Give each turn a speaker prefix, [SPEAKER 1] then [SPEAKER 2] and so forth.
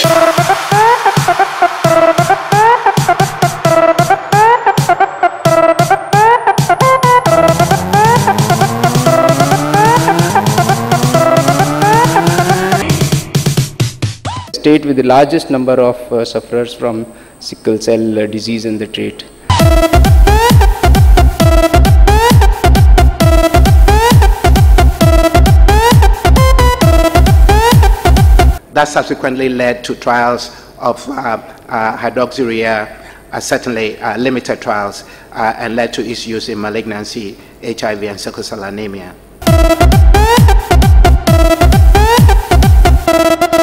[SPEAKER 1] State with the largest number of sufferers from sickle cell disease and the trait.
[SPEAKER 2] That subsequently led to trials of hydroxyurea, certainly limited trials, and led to its use in malignancy, HIV, and sickle cell anemia.